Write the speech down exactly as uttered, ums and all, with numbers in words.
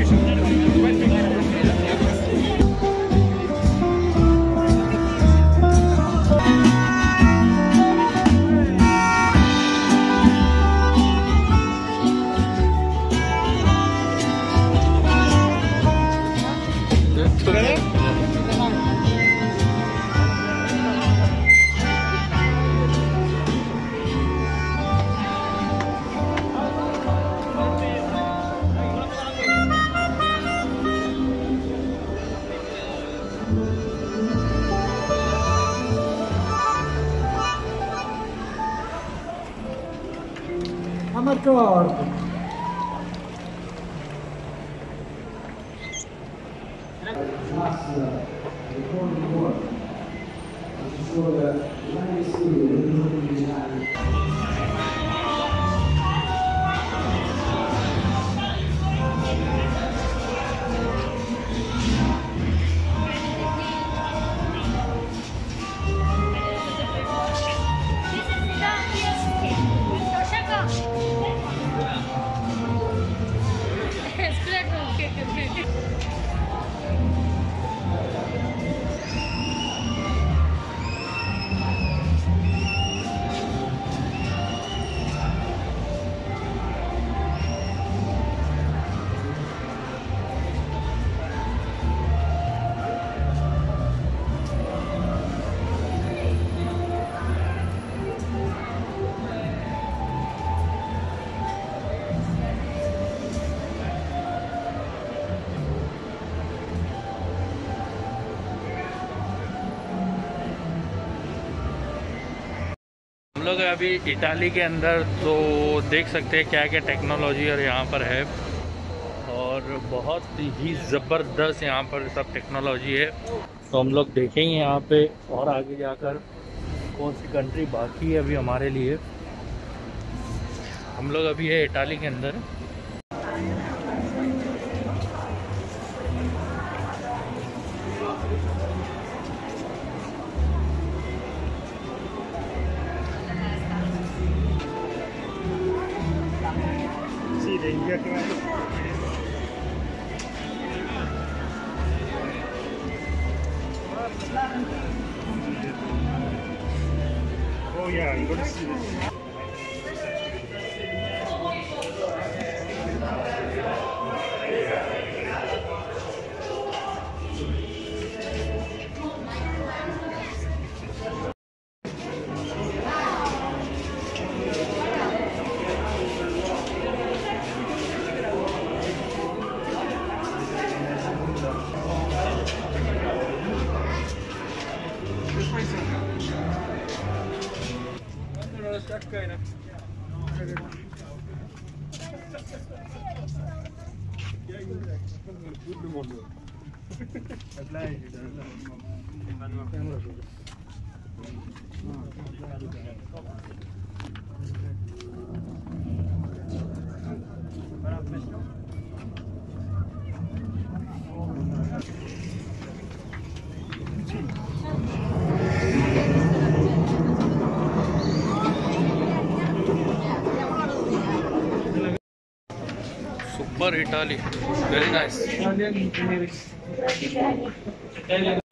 D'accordo. हम लोग अभी इटाली के अंदर, तो देख सकते हैं क्या क्या टेक्नोलॉजी और यहाँ पर है, और बहुत ही ज़बरदस्त यहाँ पर सब टेक्नोलॉजी है। तो हम लोग देखेंगे यहाँ पे और आगे जाकर कौन सी कंट्री बाकी है अभी हमारे लिए। हम लोग अभी है इटाली के अंदर। Oh yeah, you're going to see this. Super Italy, very nice.